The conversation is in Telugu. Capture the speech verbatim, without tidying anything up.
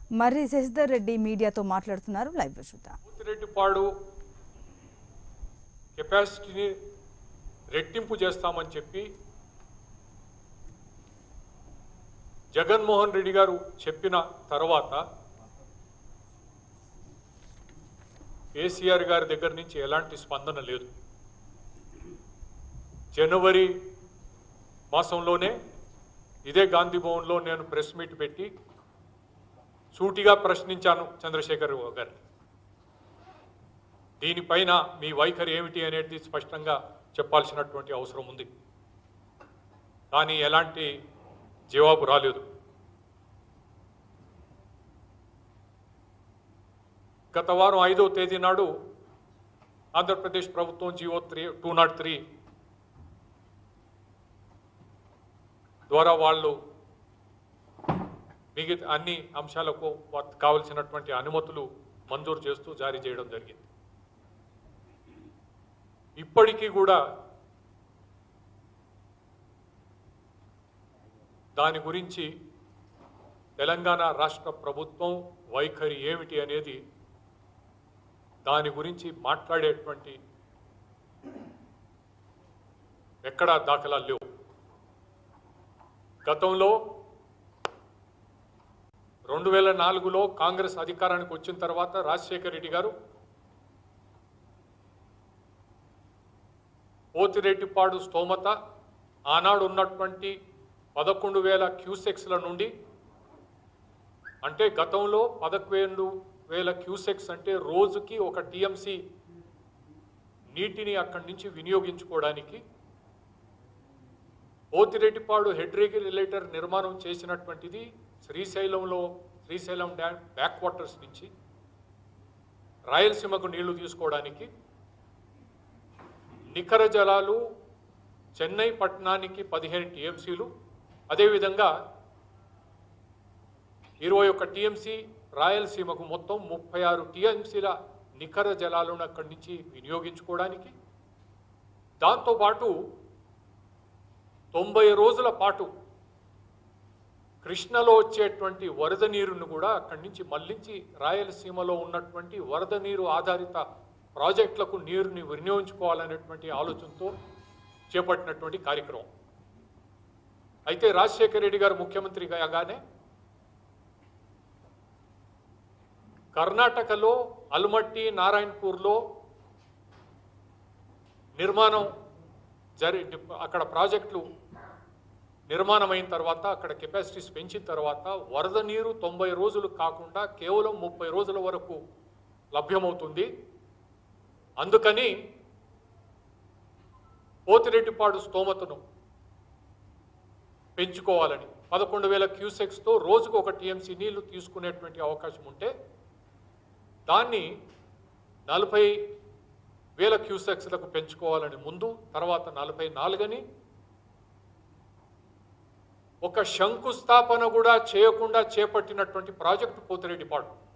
మర్రి శశిధర్ రెడ్డి మీడియాతో మాట్లాడుతున్నారు. లైవ్ లో చూద్దాం. పోతిరెడ్డిపాడు కెపాసిటీని రెట్టింపు చేస్తామని చెప్పి జగన్మోహన్ రెడ్డి గారు చెప్పిన తర్వాత కేసీఆర్ గారి దగ్గర నుంచి ఎలాంటి స్పందన లేదు. జనవరి మాసంలోనే ఇదే గాంధీ భవన్లో నేను ప్రెస్ మీట్ పెట్టి సూటిగా ప్రశ్నించాను చంద్రశేఖర్ గారిని. దీనిపైన మీ వైఖరి ఏమిటి అనేది స్పష్టంగా చెప్పాల్సినటువంటి అవసరం ఉంది. కానీ ఎలాంటి జవాబు రాలేదు. గత వారం ఐదవ తేదీ నాడు ఆంధ్రప్రదేశ్ ప్రభుత్వం G O three two naught three ద్వారా వాళ్ళు మిగతా అన్ని అంశాలకు కావలసినటువంటి అనుమతులు మంజూరు చేస్తూ జారీ చేయడం జరిగింది. ఇప్పటికీ కూడా దాని గురించి తెలంగాణ రాష్ట్ర ప్రభుత్వం వైఖరి ఏమిటి అనేది దాని గురించి మాట్లాడేటువంటి ఎక్కడా దాఖలాలు లేవు. గతంలో రెండు వేల నాలుగులో కాంగ్రెస్ అధికారానికి వచ్చిన తర్వాత రాజశేఖర రెడ్డి గారు పోతిరెడ్డిపాడు స్తోమత ఆనాడు ఉన్నటువంటి పదకొండు వేల క్యూసెక్స్ల నుండి, అంటే గతంలో పదకొండు వేల క్యూసెక్స్ అంటే రోజుకి ఒక టీఎంసీ నీటిని అక్కడి నుంచి వినియోగించుకోవడానికి పోతిరెడ్డిపాడు హెడ్ రెగ్యులేటర్ నిర్మాణం చేసినటువంటిది శ్రీశైలంలో శ్రీశైలం డ్యామ్ బ్యాక్ వాటర్స్ నుంచి రాయలసీమకు నీళ్లు తీసుకోవడానికి, నికర జలాలు చెన్నై పట్టణానికి పదిహేను టీఎంసీలు, అదేవిధంగా ఇరవై ఒక్క టీఎంసీ రాయలసీమకు మొత్తం ముప్పై ఆరు టీఎంసీల నికర జలాలను అక్కడి నుంచి వినియోగించుకోవడానికి, దాంతోపాటు తొంభై రోజుల పాటు కృష్ణలో వచ్చేటువంటి వరద నీరును కూడా అక్కడి నుంచి మళ్లించి రాయలసీమలో ఉన్నటువంటి వరద నీరు ఆధారిత ప్రాజెక్టులకు నీరుని వినియోగించుకోవాలనేటువంటి ఆలోచనతో చేపట్టినటువంటి కార్యక్రమం. అయితే రాజశేఖర రెడ్డి గారు ముఖ్యమంత్రి కాగానే కర్ణాటకలో అల్మట్టి నారాయణపూర్లో నిర్మాణం జరి అక్కడ ప్రాజెక్టులు నిర్మాణం అయిన తర్వాత అక్కడ కెపాసిటీస్ పెంచిన తర్వాత వరద నీరు తొంభై రోజులు కాకుండా కేవలం ముప్పై రోజుల వరకు లభ్యమవుతుంది. అందుకని పోతిరెడ్డిపాడు స్తోమతను పెంచుకోవాలని పదకొండు వేల క్యూసెక్స్తో రోజుకు ఒక టీఎంసీ నీళ్లు తీసుకునేటువంటి అవకాశం ఉంటే దాన్ని నలభై వేల క్యూసెక్స్లకు పెంచుకోవాలని ముందు, తర్వాత నలభై నాలుగని ఒక శంకుస్థాపన కూడా చేయకుండా చేపట్టినటువంటి ప్రాజెక్టు పోతిరెడ్డిపాడు.